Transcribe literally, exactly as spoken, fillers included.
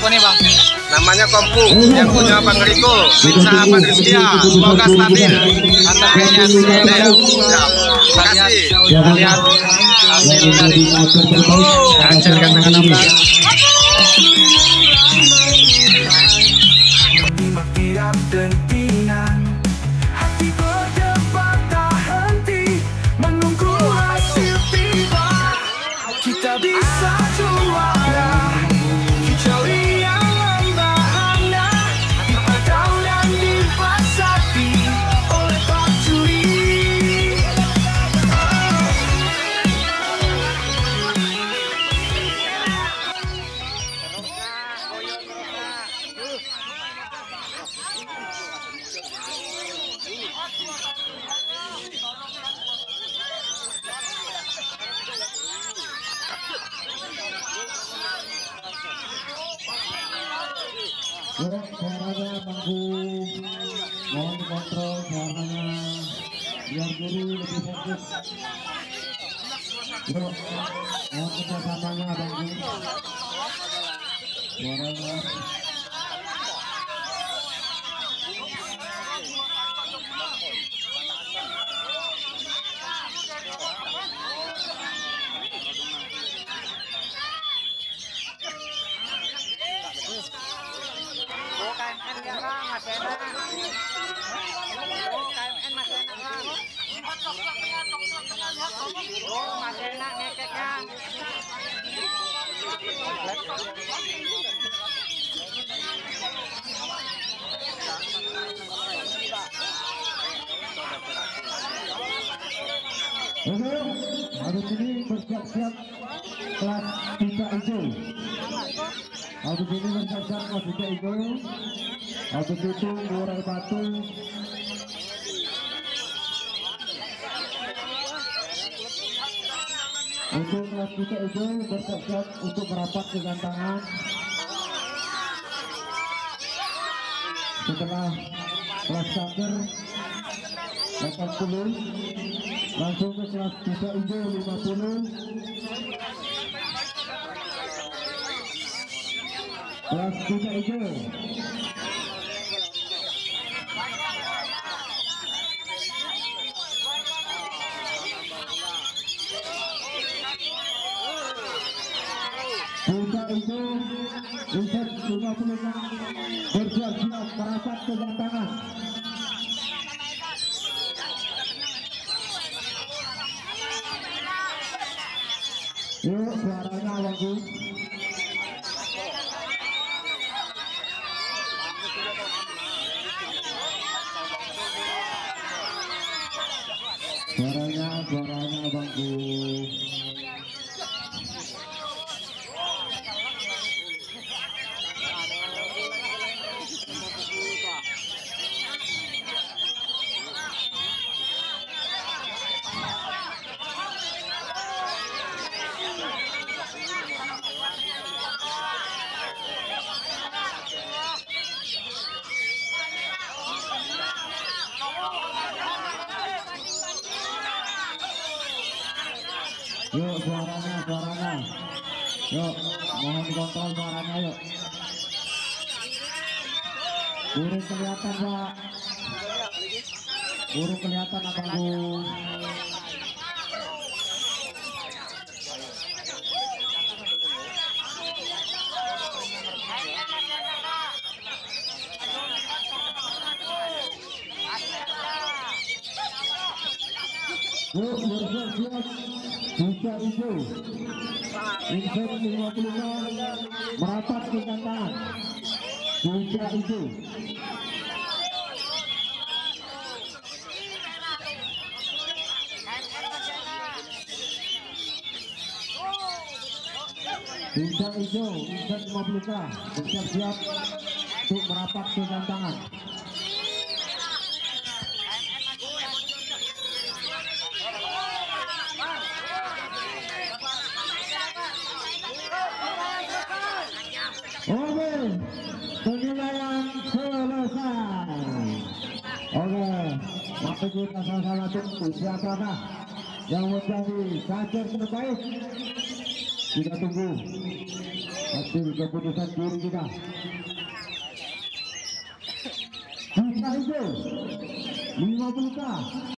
Kompu nih bang. Namanya Kompu, yang punya Bang Riko, tim sahabat Rizkia, semoga stabil. Antapnya Terima kasih. kita lihat hasil dari hancurkan dengan enam belas. Suaranya bangku, mohon dikontrol suaranya biar guru lebih fokus. Yuk, mohon kerjasamanya bangku. Suaranya. Oke, habis ini bersiap-siap kelas tiga hijau. Habis ini bersiap-siap kelas tiga hijau. Habis itu murai batu. Untuk kelas tiga hijau bersiap-siap untuk merapat kegantangan. Setelah kelas caker delapan puluh, langsung ke kelas tiga hijau lima puluh. Kelas tiga hijau. Tiga hijau, insert lima puluh bersiap-siap merapat kegantangan. Yuk, suaranya bagus. Suaranya, suaranya bagus. Yuk, suaranya, suaranya. Yuk, mohon dikontrol suaranya, yuk. Burung kelihatan, Pak. Burung kelihatan, abangku. Yuk, bersiap-siap. Tiga hijau, insert lima puluh merapat ke gantangan. Tiga hijau. Tiga hijau, insert lima puluh bersiap-siap untuk merapat ke gantangan. Oke, penilaian selesai. Oke, maka kita sama-sama tunggu siapakah yang menjadi kader terbaik Kita tunggu hasil keputusan juri kita. Kita hijau lima puluh K.